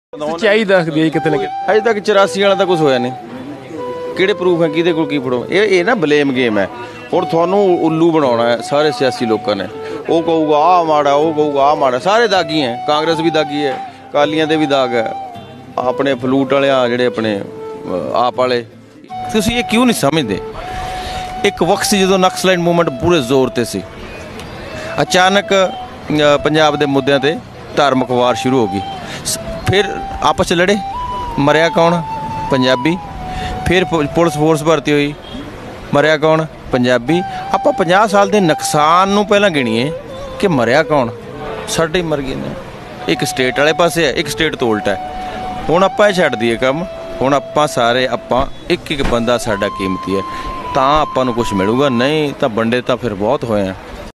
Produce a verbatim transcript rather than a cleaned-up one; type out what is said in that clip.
ਸੱਚਾਈ ਦੱਸਦੀ ਹੈ ਕਿਤੇ ਨਾ ਕਿਤੇ। ਅਜੇ ਤੱਕ ਚੁਰਾਸੀ ਵਾਲਾ ਤਾਂ ਕੁਛ ਹੋਇਆ ਨਹੀਂ। ਕਿਹੜੇ ਪ੍ਰੂਫ ਹੈ ਕਿਹਦੇ ਕੋਲ ਕੀ ਫੜੋ? ਇਹ ਇਹ ਨਾ ਬਲੇਮ ਗੇਮ ਹੈ। ਹੁਣ ਤੁਹਾਨੂੰ ਉੱਲੂ ਬਣਾਉਣਾ ਹੈ ਸਾਰੇ ਸਿਆਸੀ ਲੋਕਾਂ ਨੇ। ਉਹ ਕਹੂਗਾ ਆਹ ਮਾੜਾ, ਉਹ ਕਹੂਗਾ ਆਹ ਮਾੜਾ। ਸਾਰੇ ਦਾਗੀ ਹੈ, ਕਾਂਗਰਸ ਵੀ ਦਾਗੀ ਹੈ, ਅਕਾਲੀਆਂ ਦੇ ਵੀ ਦਾਗ ਹੈ, ਆਪਣੇ ਫਲੂਟ ਵਾਲੇ ਆ ਜਿਹੜੇ ਆਪਣੇ ਆਪ ਵਾਲੇ। ਤੁਸੀਂ ਇਹ ਕਿਉਂ ਨਹੀਂ ਸਮਝਦੇ? ਇੱਕ ਵਕਤ ਸੀ ਜਦੋਂ ਨਕਸਲਾਈਟ ਮੂਵਮੈਂਟ ਪੂਰੇ ਜ਼ੋਰ 'ਤੇ ਸੀ। ਅਚਾਨਕ ਪੰਜਾਬ ਦੇ ਮੁੱਦਿਆਂ 'ਤੇ ਧਾਰਮਿਕ ਵਾਰ ਸ਼ੁਰੂ ਹੋ ਗਈ। ਫਿਰ ਆਪਸ 'ਚ ਲੜੇ, ਮਰਿਆ ਕੌਣ? ਪੰਜਾਬੀ। ਫਿਰ ਪੁਲਿਸ ਫੋਰਸ ਭਰਤੀ ਹੋਈ, ਮਰਿਆ ਕੌਣ? ਪੰਜਾਬੀ। ਆਪਾਂ ਪੰਜਾਹ ਸਾਲ ਦੇ ਨੁਕਸਾਨ ਨੂੰ ਪਹਿਲਾਂ ਗਿਣੀਏ ਕਿ ਮਰਿਆ ਕੌਣ? ਸਾਡੇ ਹੀ ਮਰ ਗਏ ਨੇ। ਇੱਕ ਸਟੇਟ ਵਾਲੇ ਪਾਸੇ ਹੈ, ਇੱਕ ਸਟੇਟ ਤੋਂ ਉਲਟਾ ਹੈ। ਹੁਣ ਆਪਾਂ ਇਹ ਛੱਡ ਦਈਏ ਕੰਮ। ਹੁਣ ਆਪਾਂ ਸਾਰੇ ਆਪਾਂ ਇੱਕ ਇੱਕ ਬੰਦਾ ਸਾਡਾ ਕੀਮਤੀ ਹੈ, ਤਾਂ ਆਪਾਂ ਨੂੰ ਕੁਛ ਮਿਲੂਗਾ। ਨਹੀਂ ਤਾਂ ਵੰਡੇ ਤਾਂ ਫਿਰ ਬਹੁਤ ਹੋਏ ਆ।